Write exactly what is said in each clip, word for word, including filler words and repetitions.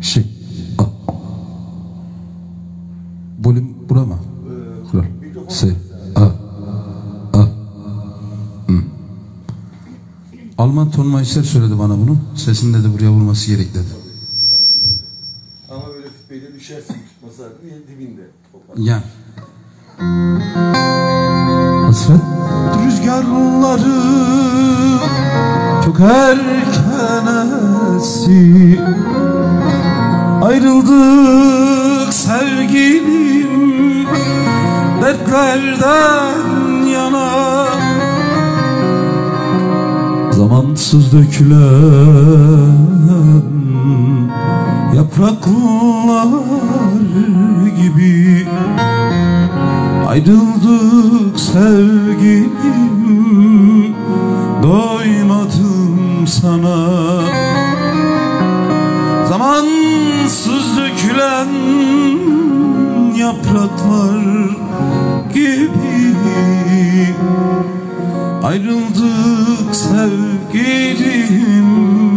Şey. A. Volüm bura mı? Kural. Se. A. A. Hı. Alman tonmayışlar söyledi bana bunu. Sesinde de buraya vurması gerek dedi. Ama böyle küpeyle düşersin, tutması hakkında yer dibinde. Yani. Hasret. Rüzgarları çok erken esti. Ayrıldık sevgilim, dertlerden yana. Zamansız dökülen yapraklar gibi ayrıldık sevgilim, doymadım sana. Zamansız dökülen yapraklar gibi ayrıldık sevgilim,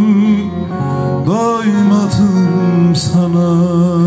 doymadım sana.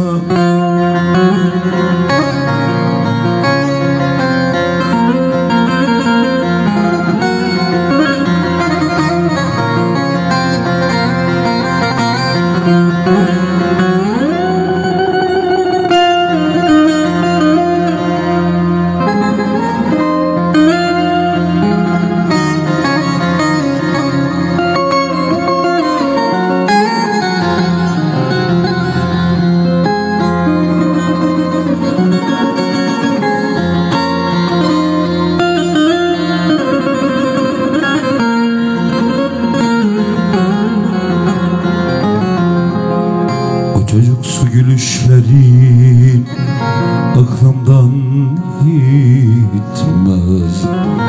Çocuksu gülüşlerin aklımdan gitmez.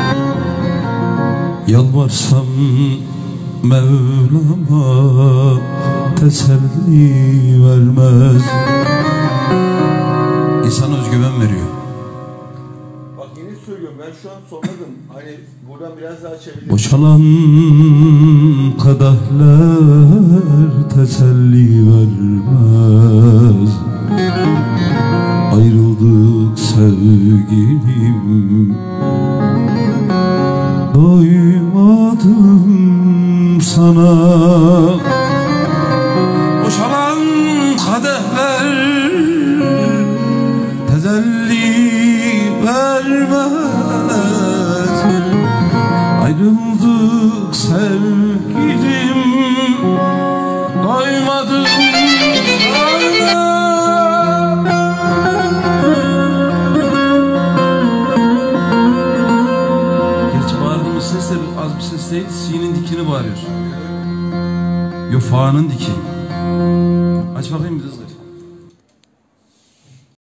Yalvarsam Mevlam'a teselli vermez. İnsana özgüven veriyor. Bak yeni söylüyorum, ben şu an sonladım. Hani buradan biraz daha çevireyim. Boşalan kadehler teselli vermez. Ayrıldık sevgilim, doymadım sana. Boşalan kadehler teselli vermez. Ayrıldık sevgilim, doymadım sana. Gerçi bağırdığımız ses de az bir ses değil. Si'nin dikini bağırıyor. Yo, fa'nın diki. Aç bakayım bir hızlı.